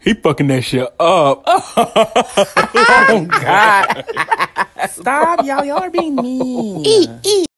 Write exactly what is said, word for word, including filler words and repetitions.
He fucking that shit up. Oh, God. Stop, y'all. Y'all are being mean. Eat, eat.